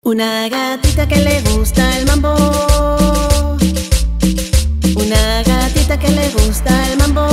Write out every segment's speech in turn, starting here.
Una gatita que le gusta el mambo. Una gatita que le gusta el mambo.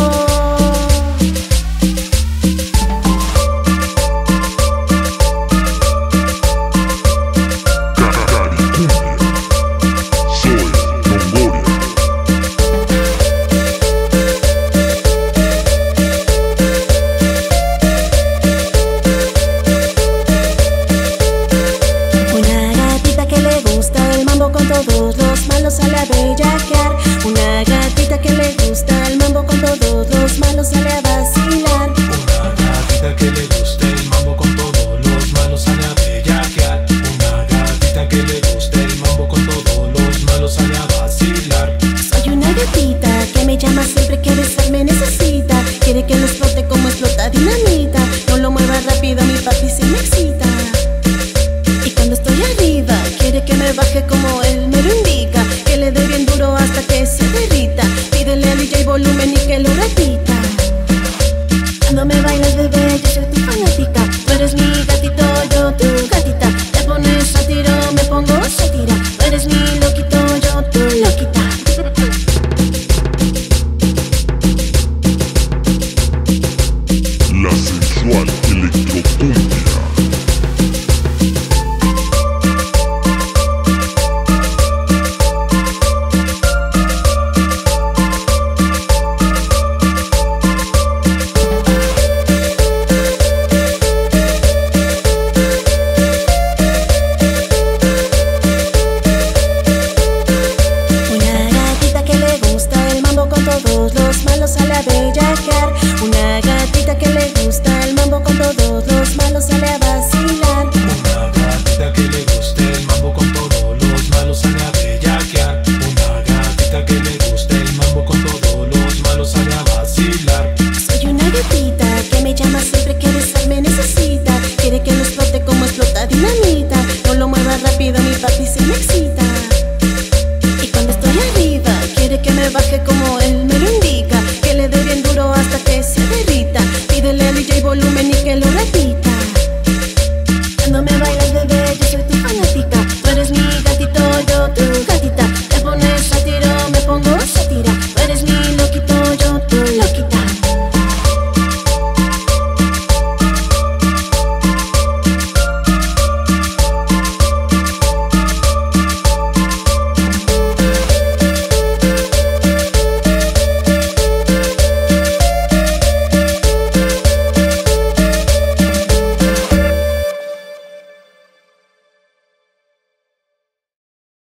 Con todos los malos sale a bellaquear. Una gatita que le gusta el mambo, con todos los malos sale a vacilar. Una gatita que le gusta el mambo, con todos los malos sale a bellaquear. Una gatita que le gusta el mambo, con todos los malos sale a vacilar. Soy una gatita que me llama siempre que besarme necesita. Quiere que lo explote como explota dinamita. No lo mueva rápido, mi papi se me excita. Y cuando estoy arriba, quiere que me baje